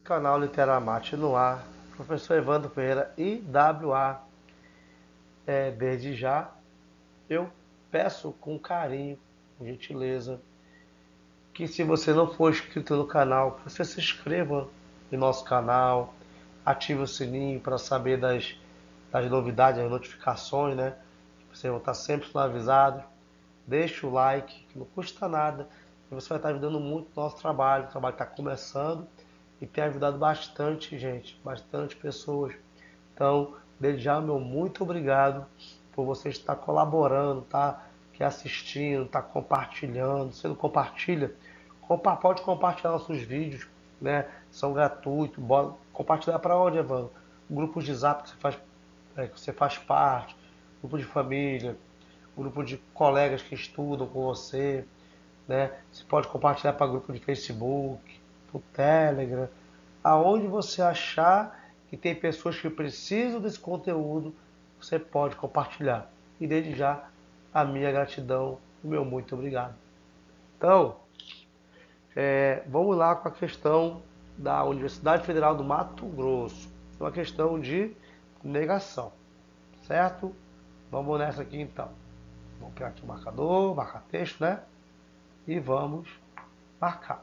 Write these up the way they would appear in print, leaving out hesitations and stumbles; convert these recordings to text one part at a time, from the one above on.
canal Literamate no ar, professor Evandro Pereira, IWA. Desde já, eu peço com carinho, com gentileza, que se você não for inscrito no canal, você se inscreva no nosso canal, ative o sininho para saber das novidades, das notificações, né? Vocês vão estar sempre sendo avisados. Deixe o like, que não custa nada, e você vai estar ajudando muito o nosso trabalho. O trabalho está começando e tem ajudado bastante gente, bastante pessoas. Então, desde já, meu muito obrigado por você estar colaborando, tá aqui assistindo, tá compartilhando. Se não compartilha, pode compartilhar nossos vídeos, né? São gratuitos. Compartilhar para onde, Evandro? Grupos de Zap que você faz parte, grupo de família, grupo de colegas que estudam com você, né? Você pode compartilhar para grupo de Facebook, para o Telegram, aonde você achar que tem pessoas que precisam desse conteúdo, você pode compartilhar. E desde já, a minha gratidão, o meu muito obrigado. Então, vamos lá com a questão da Universidade Federal do Mato Grosso. É uma questão de negação, certo? Vamos nessa aqui então. Vamos pegar aqui o marcador, marcar texto, né? E vamos marcar.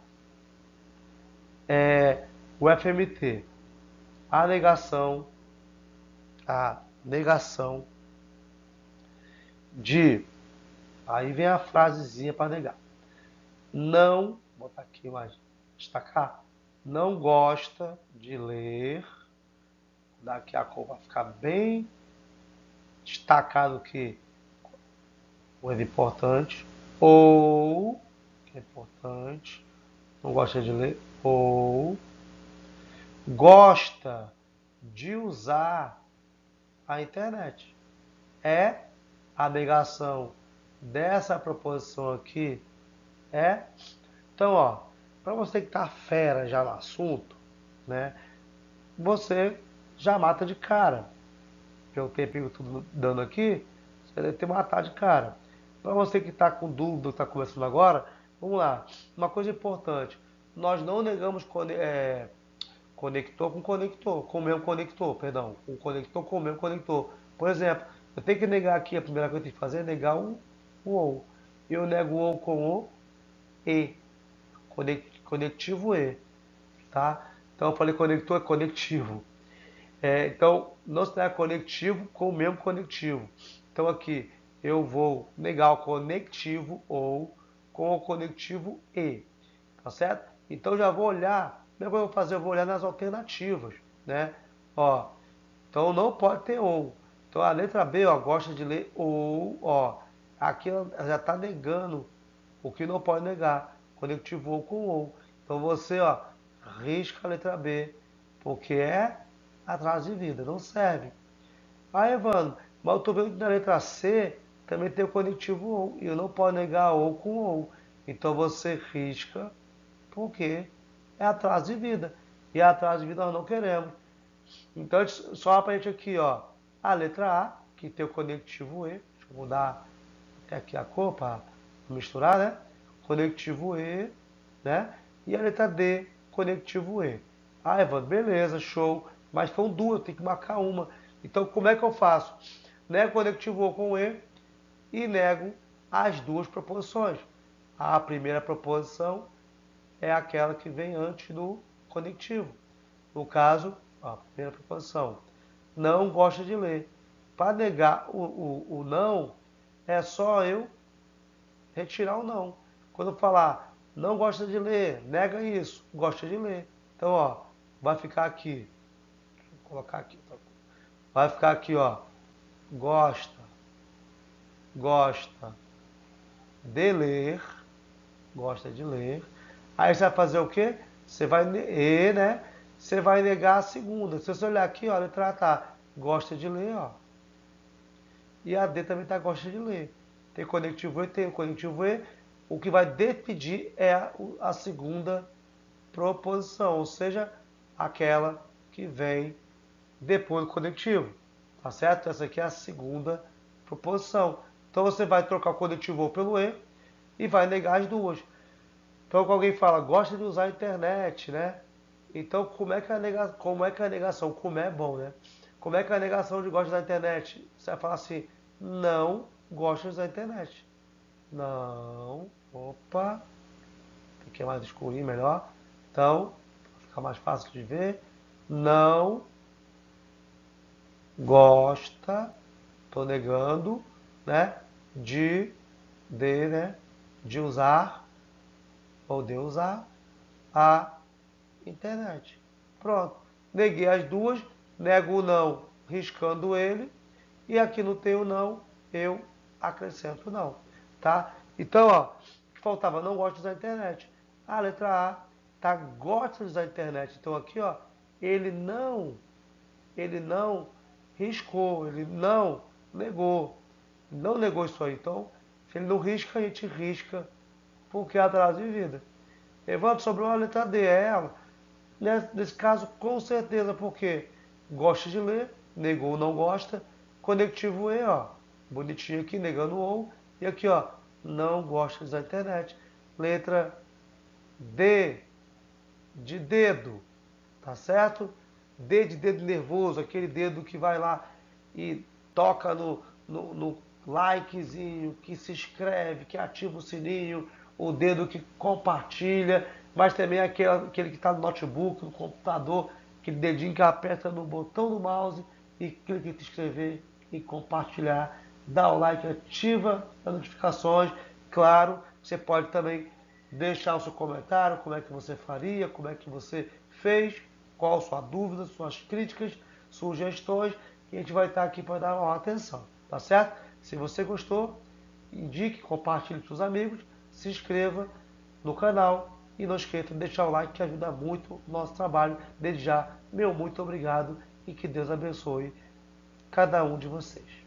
O FMT, a negação de, aí vem a frasezinha para negar. Não, vou botar aqui mais, destacar, não gosta de ler, daqui a cor vai ficar bem destacado que coisa importante, ou, que é importante, não gosta de ler, ou gosta de usar a internet. É a negação dessa proposição aqui. Então, ó, para você que tá fera já no assunto, né, você já mata de cara. Pelo tempinho tudo dando aqui, você deve ter matado de cara. Para você que está com dúvida, está começando agora, vamos lá. Uma coisa importante, nós não negamos conector com conector, com o mesmo conector, perdão, um conector com o mesmo conector. Por exemplo, eu tenho que negar aqui, a primeira coisa que eu tenho que fazer é negar o OU. Eu nego o OU com o E, conectivo E, tá? Então eu falei conector é conectivo. Então não se nega conectivo com o mesmo conectivo. Então aqui eu vou negar o conectivo ou com o conectivo E, tá certo? Então já vou olhar, primeiro que eu vou fazer, eu vou olhar nas alternativas, né? Ó, então não pode ter ou. Então a letra B, ó, gosta de ler ou, ó, aqui ela já está negando o que não pode negar, conectivo ou com ou. Então você, ó, risca a letra B, porque é atraso de vida, não serve. Ah, Evandro, mas eu estou vendo que na letra C também tem o conectivo ou, e eu não posso negar ou com ou. Então você risca, porque é atraso de vida. E atraso de vida nós não queremos. Então, só para a gente aqui, ó, a letra A, que tem o conectivo E, deixa eu mudar até aqui a cor para misturar, né? Conectivo E, né? E a letra D, conectivo E. Ah, Evandro, beleza, show. Mas são duas, eu tenho que marcar uma. Então, como é que eu faço? Nego conectivo O com E e nego as duas proposições. A primeira proposição é aquela que vem antes do conectivo. No caso, a primeira proposição, não gosta de ler. Para negar o não, é só eu retirar o não. Quando eu falar não gosta de ler, nega isso, gosta de ler. Então, ó, vai ficar aqui. Vou colocar aqui. Vai ficar aqui, ó. Gosta de ler. Gosta de ler. Aí você vai fazer o quê? Você vai, né? Você vai negar a segunda. Se você olhar aqui, ó, a letra A tá, gosta de ler, ó. E a D também tá, gosta de ler. Tem conectivo E, tem o conectivo E. O que vai decidir é a segunda proposição, ou seja, aquela que vem depois do conectivo. Tá certo? Essa aqui é a segunda proposição. Então você vai trocar o conectivo O pelo E vai negar as duas. Então, quando alguém fala, gosta de usar a internet, né? Então, como é que é a negação? Como é bom, né? Como é que é a negação de gosto da internet? Você vai falar assim, não gosto da internet. Não, opa, tem que ir mais escurinho, melhor. Então, fica mais fácil de ver. Não gosta, tô negando, né? De, né? De usar ou de usar a internet. Pronto. Neguei as duas, nego o não, riscando ele, e aqui no tem o não, eu acrescento não, tá? Então, ó, o que faltava? Não gosto da internet. A letra A tá gosta da internet. Então aqui, ó, ele ele não riscou, ele não negou isso aí. Então, se ele não risca, a gente risca, porque é atraso de vida. Evandro, sobrou a letra D, é ela. Nesse caso, com certeza, porque gosta de ler, negou, não gosta. Conectivo E, ó, bonitinho aqui, negando o ou. E aqui, ó, não gosta da internet. Letra D, de dedo, tá certo? D de dedo nervoso, aquele dedo que vai lá e toca no likezinho, que se inscreve, que ativa o sininho, o dedo que compartilha, mas também aquele que está no notebook, no computador, aquele dedinho que aperta no botão do mouse e clica em se inscrever e compartilhar, dá o like, ativa as notificações. Claro, você pode também deixar o seu comentário, como é que você faria, como é que você fez, qual a sua dúvida, suas críticas, sugestões, que a gente vai estar aqui para dar uma atenção, tá certo? Se você gostou, indique, compartilhe com seus amigos, se inscreva no canal e não esqueça de deixar o like que ajuda muito o nosso trabalho. Desde já, meu muito obrigado e que Deus abençoe cada um de vocês.